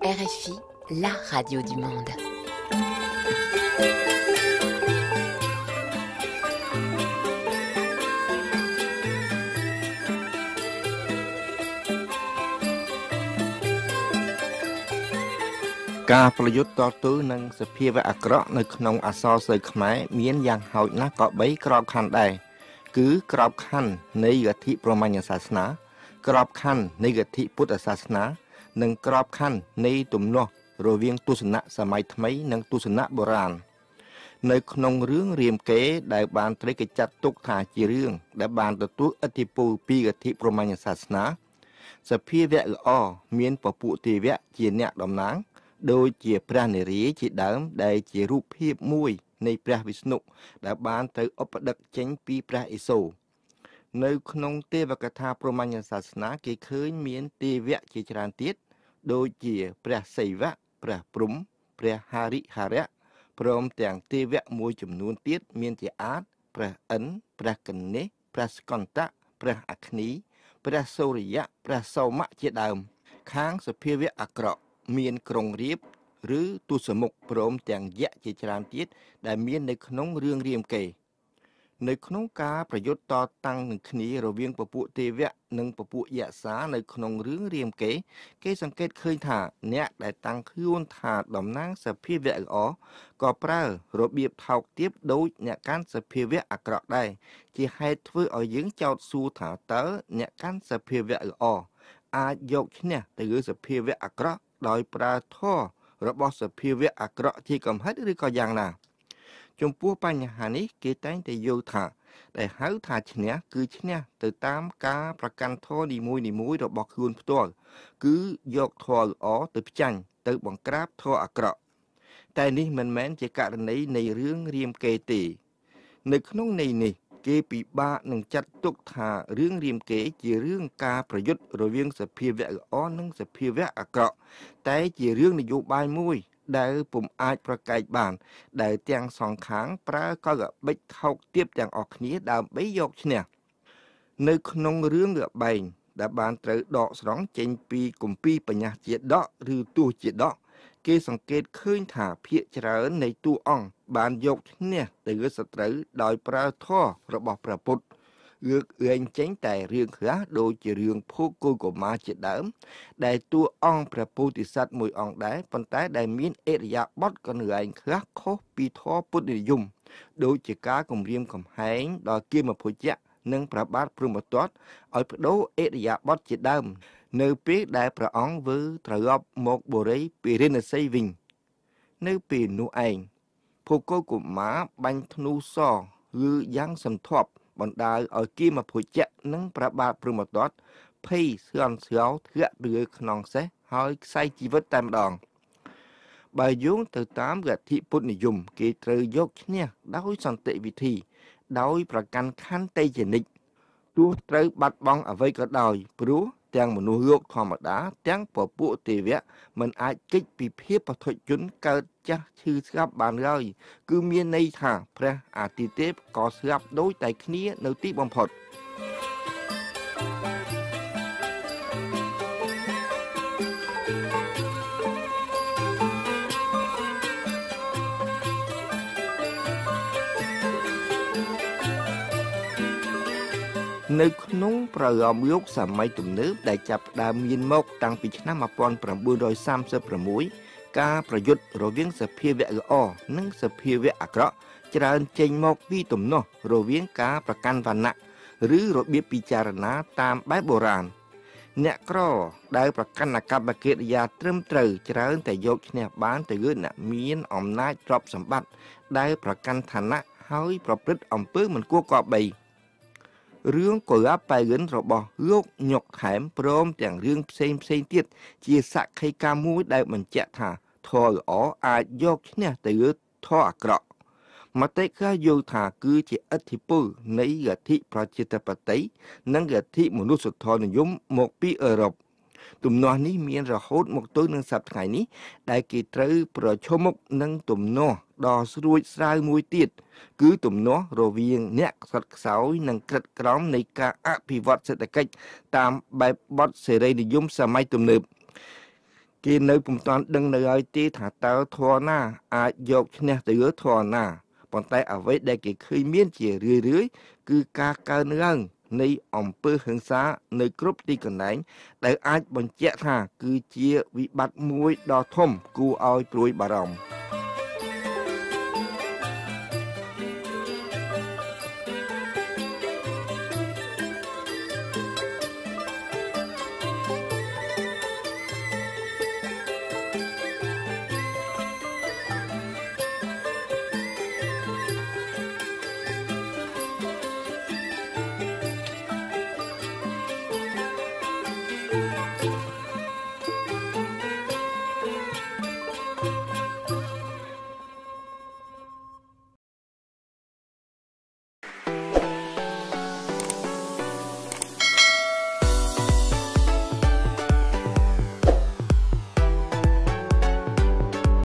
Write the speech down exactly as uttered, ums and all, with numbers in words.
R F I, la radio du monde. ការប្រយុទ្ធតស៊ូនឹងសភាវៈអាក្រក់នៅក្នុងអក្សរសិល្ប៍ខ្មែរមានយ៉ាងហោចណាស់ក៏បីក្របខ័ណ្ឌដែរគឺក្របខ័ណ្ឌនៃលទ្ធិព្រហ្មញ្ញសាសនាក្របខ័ណ្ឌនៃលទ្ធិពុទ្ធសាសនានិងក្របខ័ណ្ឌនៃទំនាស់រវាងទស្សនៈសម័យថ្មីនិងទស្សនៈបុរាណនៅក្នុងរឿងរាមកេរ្តិ៍ដែលបានត្រូវគេចាត់ទុកថាជារឿងដែលបានទទួលឥទ្ធិពលពីលទ្ធិព្រហ្មញ្ញសាសនាសភាវៈល្អមានពពួកទេវៈជាអ្នកតំណាងដូចជាព្រះនារីជាដើមដែលជារូបភាពមួយនៃព្រះវិស្ណុដែលបានទៅឧបដឹកចេញពីព្រះឥសូរនៅក្នុងទេវកថាព្រហ្មញ្ញសាសនាគេឃើញមានទេវៈជាច្រើនទៀតដូចជាព្រះសិវៈព្រះព្រហ្មព្រះហរិហរៈព្រមទាំងទេវៈមួយចំនួនទៀតមានជាអាទព្រះឥន្ទព្រះកនេសព្រះស្កន្តៈព្រះអគ្នីព្រះសូរិយៈព្រះសោមៈជាដើមខាងសភាវៈអាក្រក់មានក្រុងរាពណ៍ឬទុសមុខព្រមទាំងយក្សជាច្រើនទៀតដែលមាននៅក្នុងរឿងរាមកេរ្តិ៍នៅក្នុងការប្រយុទ្ធតតាំងនឹងគ្នារវាងពពួកទេវៈនិងពពួកយក្សសានៅក្នុងរឿងរាមកេរ្តិ៍គេសង្កេតឃើញថាអ្នកដែលតាំងខ្លួនថាតំណាងសភាវៈល្អក៏ប្រើរបៀបថោកទាបដូចអ្នកកាន់សភាវៈអាក្រក់ដែរជាហេតុធ្វើឲ្យយើងចោទសួរថាតើអ្នកកាន់សភាវៈល្អអាចយកឈ្នះទៅលើសភាវៈអាក្រក់ដោយប្រើធម៌របស់សភាវៈអាក្រក់ជាកំហិតឬក៏យ៉ាងណាចំពោះបញ្ហានេះគេតែងតែយល់ថាដែលហៅថាឈ្នះគឺឈ្នះទៅតាមការប្រកាន់ធម៌នីមួយនីមួយរបស់ខ្លួនផ្ទាល់គឺយកធម៌ល្អទៅផ្ចាញ់ទៅបង្ក្រាបធម៌អាក្រក់តែនេះមិនមែនជាករណីនៃរឿងរាមកេរ្តិ៍ទេនៅក្នុងន័យនេះគេពិបាកនឹងចាត់ទុកថារឿងរាមកេរ្តិ៍ជារឿងការប្រយុទ្ធរវាងសភាវៈល្អនិងសភាវៈអាក្រក់តែជារឿងនយោបាយមួយដែលពុំអាចប្រកែកបានដែលទាំងសងខាងប្រើកលល្បិចថោកទាបទាំងអស់គ្នាដើម្បីយកឈ្នះនៅក្នុងរឿងល្បែងដែលបានត្រូវដកស្រង់ចេញពីគម្ពីរបញ្ញាជាដកឬទោះជាដកគេសង្កេតឃើញថាភាគច្រើននៃតួអង្គបានយកឈ្នះទៅលើសត្រូវដោយប្រើធម៌របស់ព្រះពុទ្ធលើកលែងចេញតែរឿងខ្លះដូចជារឿងភោគកុមារជាដើមដែលតួអង្គព្រះពោធិសត្វមួយអង្គដែរប៉ុន្តែដែលមានអិរិយាបថកន្លែងខ្លះខុសពីធម៌ពុទ្ធនិយមដូចជាការគំរាមកំហែងដល់គាមភុជ្ជៈនិងព្រះបាទព្រហ្មទត្តឲ្យបដូរអិរិយាបថជាដើមនៅពេលដែលព្រះអង្គវិលត្រឡប់មកបុរីពារាណសីវិញនៅពេលនោះឯងភោគកុមារបាញ់ធ្នូសឬយ៉ាងសន្ធាប់បណ្ដាលឲ្យគាមភុជ្ជៈនិងព្រះបាទព្រហ្មទត្តភ័យស្លន់ស្លោធ្លាក់ទៅលើខ្នងសេះហើយខ្សែជីវិតតែម្ដងបើយោងទៅតាមលទ្ធិពុទ្ធនិយមគេត្រូវយកឈ្នះដោយសន្តិវិធីដោយប្រកាន់ខន្តីជានិច្ចទោះត្រូវបាត់បង់អ្វីក៏ដោយព្រោះទាំងមនុស្សលោកធម្មតាទាំងពពួកទេវៈមិនអាចគេចពីភាពបឋិជនកើតចាស់ឈឺស្លាប់បានឡើយគឺមានន័យថាព្រះអាទិទេពក៏ស្លាប់ដូចតែគ្នានៅទីបំផុតនៅក្នុងប្រលោមលោកសម័យទំនើបដែលចាប់ផ្ដើមមានមកតាំងពីឆ្នាំmột nghìn chín trăm saមសិបsáuការប្រយុទ្ធរវាងសភាវៈល្អនិងសភាវៈអាក្រក់ច្រើនចេញមកពីទំនាស់រវាងការប្រកាន់វណ្ណៈឬរបៀបពិចារណាតាមបែបបុរាណអ្នកក្រដែលប្រកាន់អាកប្បកិរិយាត្រឹមត្រូវច្រើនតែយកឈ្នះបានទៅលើអ្នកមានអំណាចទ្រព្យសម្បត្តិដែលប្រកាន់ឋានៈហើយប្រព្រឹត្តអំពើមិនគួរគប្បីរឿងកុលាបបែរិនរបស់លោកញុកថែមព្រមទាំងរឿងផ្សេងផ្សេងទៀតជាសក្ខីការមួយដែលបញ្ជាក់ថាធម៌ល្អអាចយកឈ្នះទៅលើធម៌អាក្រក់មតិខ្លះយល់ថាគឺជាឥទ្ធិពលនៃលទ្ធិប្រជាធិបតេយ្យនិងលទ្ធិមនុស្សធម៌និយមមកពីអឺរ៉ុបទំនាស់នេះមានរហូតមកទល់នឹងសប្តាហ៍នេះដែលគេត្រូវប្រឈមមុខនឹងទំនាស់ដ៏ស្រួចស្រាវមួយទៀតគឺទំនាស់រវាងអ្នកខ្សត់ខ្សោយនិងក្រិតក្រមនៃការអភិវឌ្ឍសេដ្ឋកិច្ចតាមបែបបទសេរីនិយមសម័យទំនើបគេនៅពុំតាន់ដឹងនៅហើយទេថាតើធរណាអាចយកឈ្នះទៅលើធរណាប៉ុន្តែអ្វីដែលគេឃើញមានជារឿយរឿយគឺការកើនឡើងនៃអំពើហិង្សានៅគ្រប់ទីកន្លែងដែលអាចបញ្ជាក់ថាគឺជាវិបត្តិមួយដ៏ធំគួរឲ្យព្រួយបារម្ភ